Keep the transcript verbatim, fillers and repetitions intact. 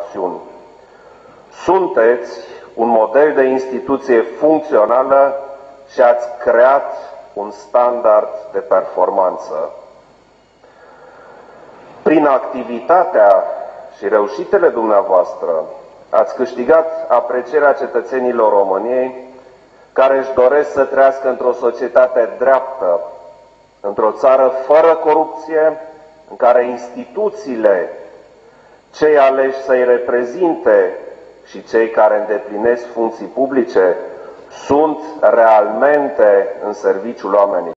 acțiuni. Sunteți un model de instituție funcțională și ați creat un standard de performanță. Prin activitatea și reușitele dumneavoastră ați câștigat aprecierea cetățenilor României care își doresc să trăiască într-o societate dreaptă, într-o țară fără corupție, în care instituțiile, cei aleși să-i reprezinte și cei care îndeplinesc funcții publice sunt realmente în serviciul oamenilor.